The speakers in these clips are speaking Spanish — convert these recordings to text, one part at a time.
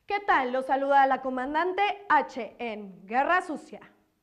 ¿Qué tal? Los saluda la comandante H en Guerra Sucia.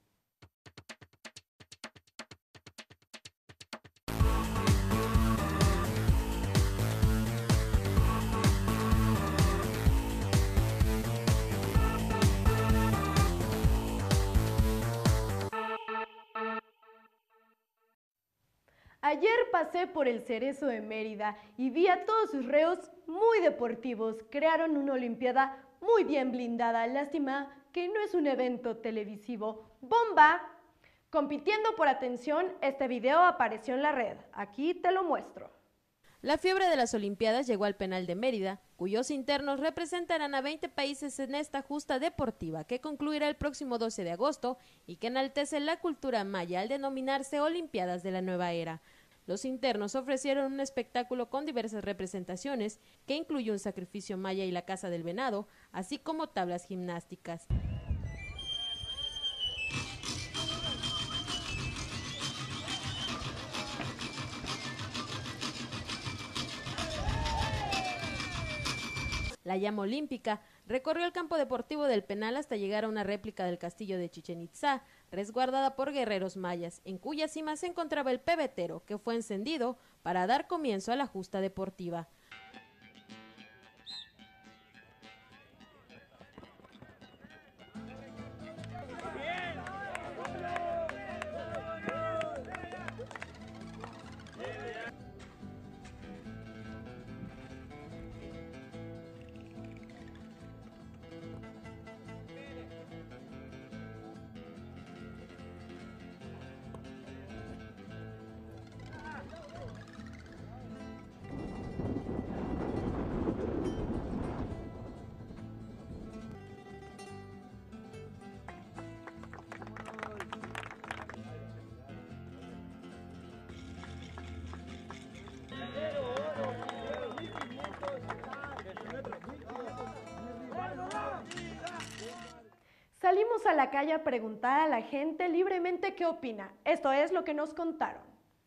Ayer pasé por el Cerezo de Mérida y vi a todos sus reos muy deportivos. Crearon una olimpiada muy bien blindada. Lástima que no es un evento televisivo. ¡Bomba! Compitiendo por atención, este video apareció en la red. Aquí te lo muestro. La fiebre de las Olimpiadas llegó al penal de Mérida, cuyos internos representarán a 20 países en esta justa deportiva que concluirá el próximo 12 de agosto y que enaltece la cultura maya al denominarse Olimpiadas de la Nueva Era. Los internos ofrecieron un espectáculo con diversas representaciones que incluye un sacrificio maya y la caza del venado, así como tablas gimnásticas. La llama olímpica recorrió el campo deportivo del Penal hasta llegar a una réplica del castillo de Chichén Itzá, resguardada por guerreros mayas, en cuya cima se encontraba el pebetero, que fue encendido para dar comienzo a la justa deportiva. Salimos a la calle a preguntar a la gente libremente qué opina. Esto es lo que nos contaron.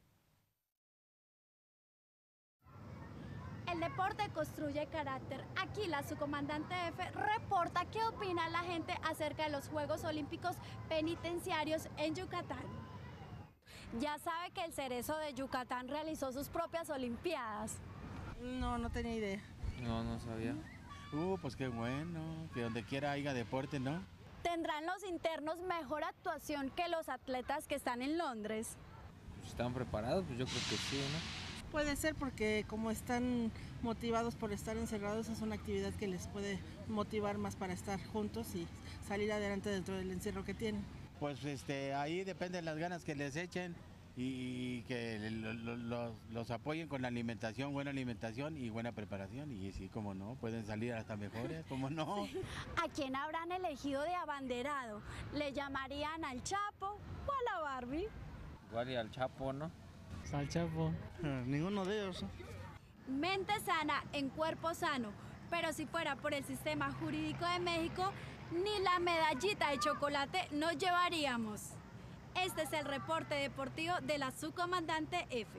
El deporte construye carácter. Aquí la subcomandante F reporta qué opina la gente acerca de los Juegos Olímpicos Penitenciarios en Yucatán. Ya sabe que el Cerezo de Yucatán realizó sus propias Olimpiadas. No tenía idea. No sabía. Pues qué bueno, que donde quiera haya deporte, ¿no? ¿Tendrán los internos mejor actuación que los atletas que están en Londres? ¿Están preparados? Pues yo creo que sí, ¿no? Puede ser porque como están motivados por estar encerrados, es una actividad que les puede motivar más para estar juntos y salir adelante dentro del encierro que tienen. Pues ahí depende de las ganas que les echen y que los apoyen con la alimentación, buena alimentación y buena preparación. Y sí, como no, pueden salir hasta mejores, como no. ¿A quién habrán elegido de abanderado? ¿Le llamarían al Chapo o a la Barbie? Igual y al Chapo, ¿no? Al Chapo. Ninguno de ellos. Mente sana en cuerpo sano, pero si fuera por el sistema jurídico de México, ni la medallita de chocolate nos llevaríamos. Este es el reporte deportivo de la subcomandante F.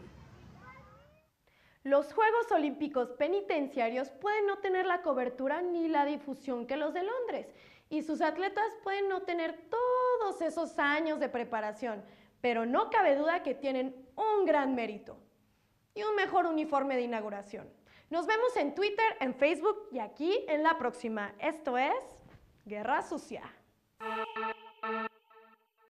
Los Juegos Olímpicos Penitenciarios pueden no tener la cobertura ni la difusión que los de Londres, y sus atletas pueden no tener todos esos años de preparación, pero no cabe duda que tienen un gran mérito y un mejor uniforme de inauguración. Nos vemos en Twitter, en Facebook y aquí en la próxima. Esto es Guerra Sucia.